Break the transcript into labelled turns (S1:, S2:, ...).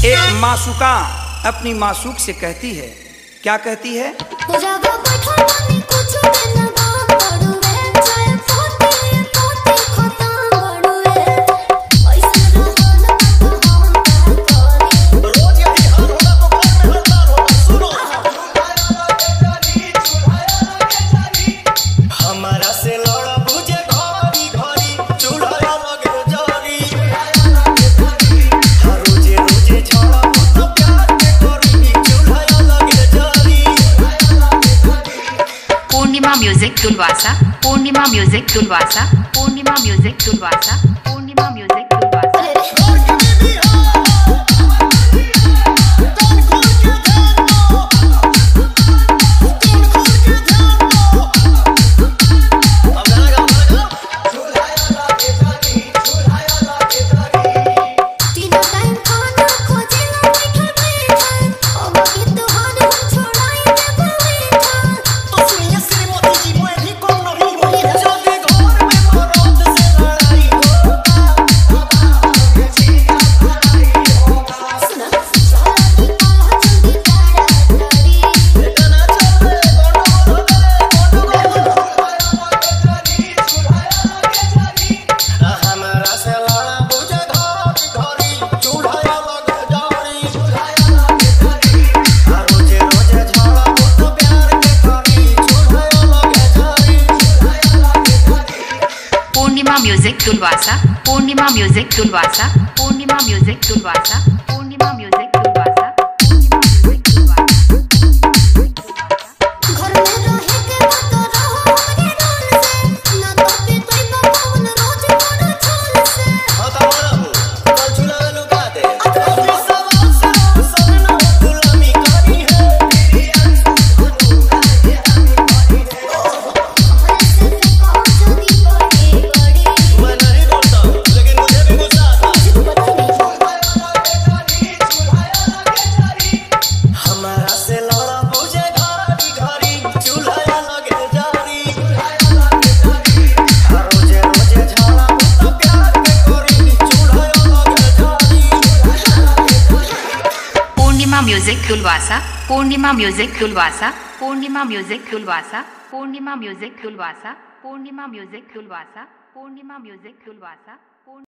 S1: एक मासूका अपनी मासूक से कहती है, क्या कहती है?
S2: पूर्णिमा म्यूजिक तुलवासा, पूर्णिमा म्यूजिक तुलवासा, पूर्णिमा म्यूजिक तुलवासा, पूर्णिमा म्यूजिक तुलवासा। पूर्णिमा म्यूजिक तुलवासा, पूर्णिमा म्यूजिक तुलवासा, पूर्णिमा म्यूजिक तुलवासा, पूर्णिमा म्यूजिक तुलवासा। म्यूजिक तुलवासा, पूर्णिमा म्यूजिक तुलवासा, पूर्णिमा म्यूजिक तुलवासा, पूर्णिमा म्यूजिक तुलवासा, पूर्णिमा म्यूजिक तुलवासा, पूर्णिमा म्यूजिक तुलवासा।